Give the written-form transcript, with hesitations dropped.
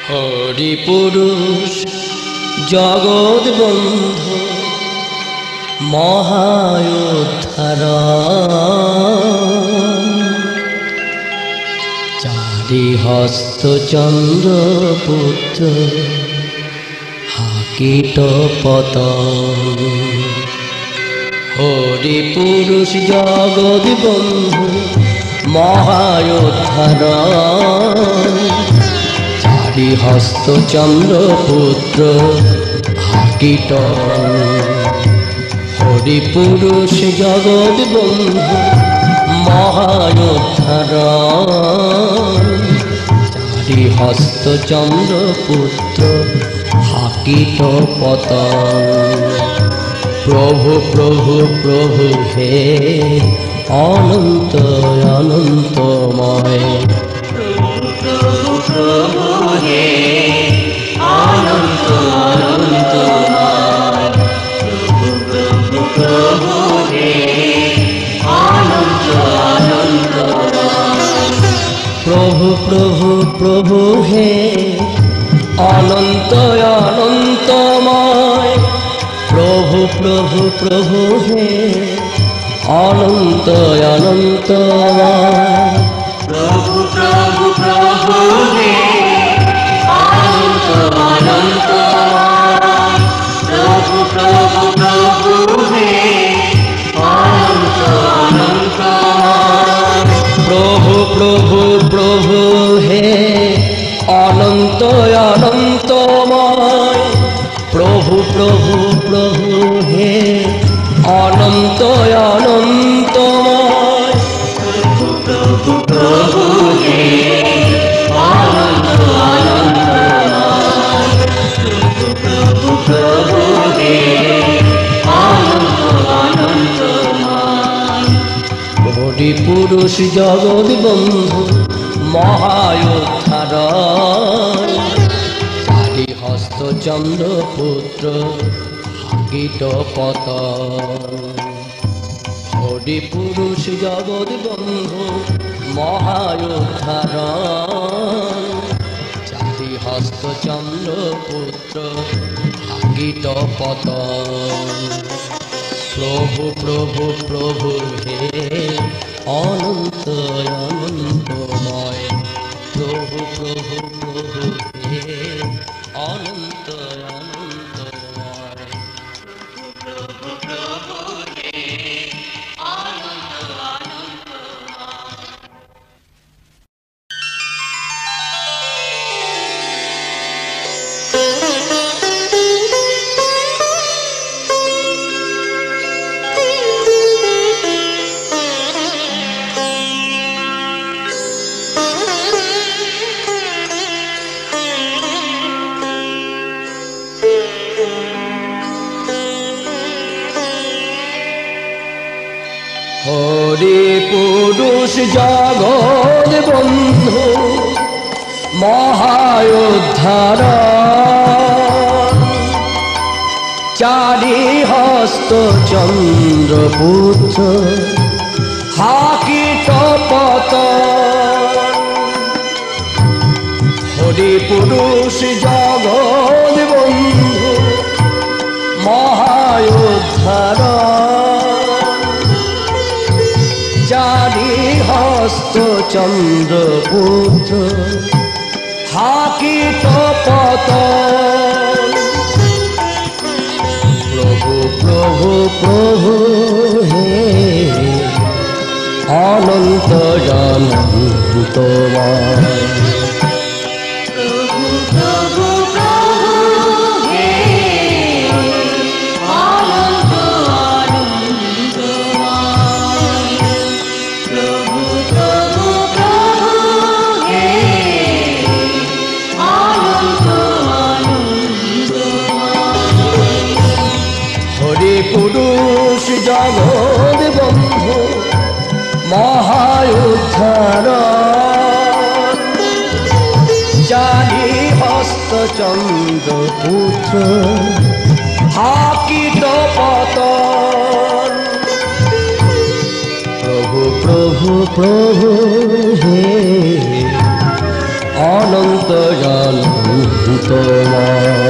হরি পুরুষ জগৎ বন্ধু মহায়োদ্ধার, চারি হস্ত চন্দ্র পুত্র হাকিট পতন। হরি পুরুষ জগৎ বন্ধু মহায়োদ্ধার, চারি হস্ত চন্দ্র পুত্র হাকিট। হরি পুরুষ জগৎ বন্ধু মহায়োদ্ধার, চারি হস্ত চন্দ্র পুত্র হাকিট পতন। প্রভু প্রভু প্রভু হে অনন্ত অনন্তময়, প্রভু প্রভু হে অনন্ত অনন্তময়, প্রভু প্রভু প্রভু হে অনন্ত অনন্তময়, প্রভু প্রভু প্রভু হে অনন্ত অনন্তময়, প্রভু প্রভু প্রভু হে অনন্ত অনন্তময়, প্রভু প্রভু প্রভু হে অনন্ত অনন্তময়, প্রভু প্রভু প্রভু হে অনন্ত অনন্তময়, প্রভু প্রভু প্রভু হে অনন্ত অনন্তময়, প্রভু প্রভু প্রভু হে অনন্ত অনন্তময়, প্রভু প্রভু প্রভু হে অনন্ত অনন্তময়, প্রভু প্রভু প্রভু হে অনন্ত অনন্তময়। হরি পুরুষ জগৎ বন্ধু মহায়োদ্ধার, চারি হস্ত চন্দ্র পুত্র হাকিট পতন। হরি পুরুষ জগৎ বন্ধু মহায়োদ্ধার, চারি হস্ত চন্দ্র পুত্র হাকিট পতন। প্রভু প্রভু প্রভু হে অনন্ত অনন্তময়, প্রভু প্রভু প্রভু হে অনন্ত অনন্তময়, প্রভু প্রভু হে অনন্ত অনন্তময়। হরি পুরুষ জগৎ বন্ধু মহায়োদ্ধার, চারি হস্ত চন্দ্র পুত্র হাকিট পতন। হরি পুরুষ জগৎ বন্ধু মহায়োদ্ধার, চারি হস্ত চন্দ্র পুত্র হাকিট পতন। প্রভু প্রভু প্রভু হে অনন্ত অনন্তময়, প্রভু প্রভু প্রভু হে অনন্ত অনন্তময়, প্রভু প্রভু প্রভু হে অনন্ত অনন্তময়। হরি পুরুষ জগৎ বন্ধু মহায়োদ্ধার, চারি হস্ত চন্দ্র পুত্র হাকিট পতন। প্রভু প্রভু প্রভু হে অনন্ত অনন্তময়, প্রভু তোমার।